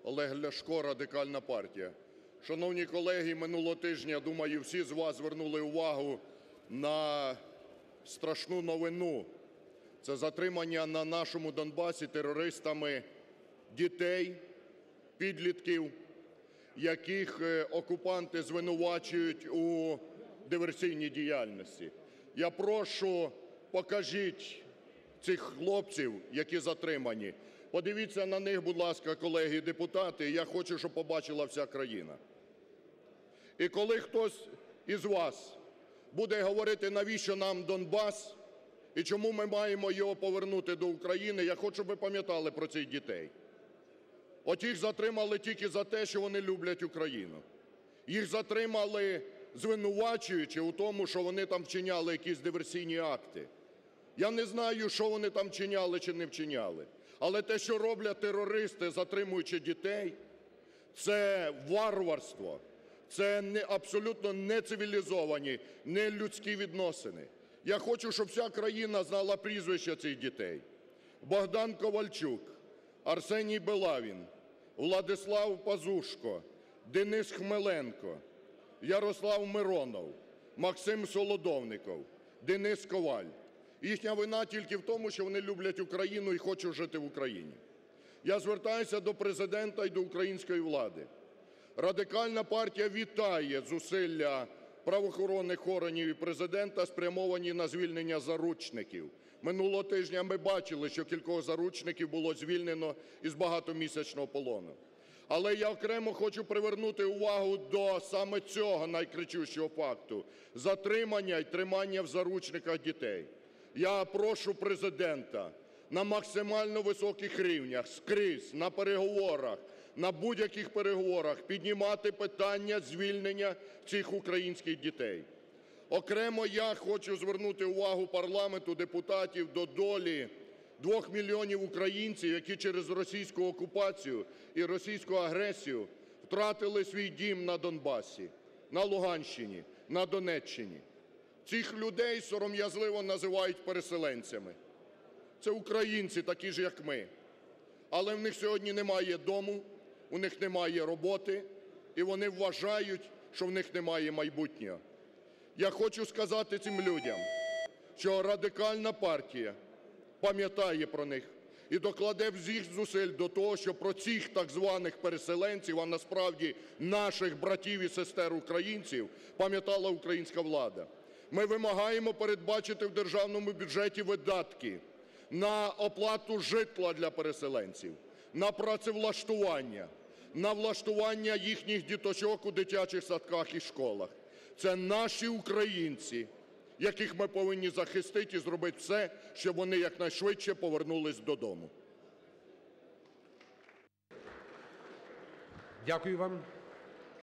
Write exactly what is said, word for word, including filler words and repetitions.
Олег Ляшко, Радикальна партія. Шановні колеги, минулого тижня, думаю, всі з вас звернули увагу на страшну новину. Це затримання на нашому Донбасі терористами дітей, підлітків, яких окупанти звинувачують у диверсійній діяльності. Я прошу, покажіть цих хлопців, які затримані. Подивіться на них, будь ласка, колеги депутати, я хочу, щоб побачила вся країна. І коли хтось із вас буде говорити, навіщо нам Донбас і чому ми маємо його повернути до України, я хочу, щоб ви пам'ятали про цих дітей. От їх затримали тільки за те, що вони люблять Україну. Їх затримали, звинувачуючи у тому, що вони там вчиняли якісь диверсійні акти. Я не знаю, що вони там вчиняли чи не вчиняли. Але те, що роблять терористи, затримуючи дітей, це варварство, це не, абсолютно нецивілізовані, нелюдські відносини. Я хочу, щоб вся країна знала прізвища цих дітей. Богдан Ковальчук, Арсеній Белавін, Владислав Пазушко, Денис Хмеленко, Ярослав Миронов, Максим Солодовников, Денис Коваль. Їхня вина тільки в тому, що вони люблять Україну і хочуть жити в Україні. Я звертаюся до Президента і до української влади. Радикальна партія вітає зусилля правоохоронних органів і Президента, спрямовані на звільнення заручників. Минулого тижня ми бачили, що кількох заручників було звільнено із багатомісячного полону. Але я окремо хочу привернути увагу до саме цього найкричущого факту – затримання і тримання в заручниках дітей. Я прошу Президента на максимально високих рівнях, скрізь, на переговорах, на будь-яких переговорах піднімати питання звільнення цих українських дітей. Окремо я хочу звернути увагу парламенту, депутатів до долі двох мільйонів українців, які через російську окупацію і російську агресію втратили свій дім на Донбасі, на Луганщині, на Донеччині. Цих людей сором'язливо називають переселенцями. Це українці, такі ж, як ми. Але в них сьогодні немає дому, у них немає роботи, і вони вважають, що в них немає майбутнього. Я хочу сказати цим людям, що Радикальна партія пам'ятає про них і докладе всіх зусиль до того, щоб про цих так званих переселенців, а насправді наших братів і сестер українців, пам'ятала українська влада. Ми вимагаємо передбачити в державному бюджеті видатки на оплату житла для переселенців, на працевлаштування, на влаштування їхніх діточок у дитячих садках і школах. Це наші українці, яких ми повинні захистити і зробити все, щоб вони якнайшвидше повернулись додому. Дякую вам.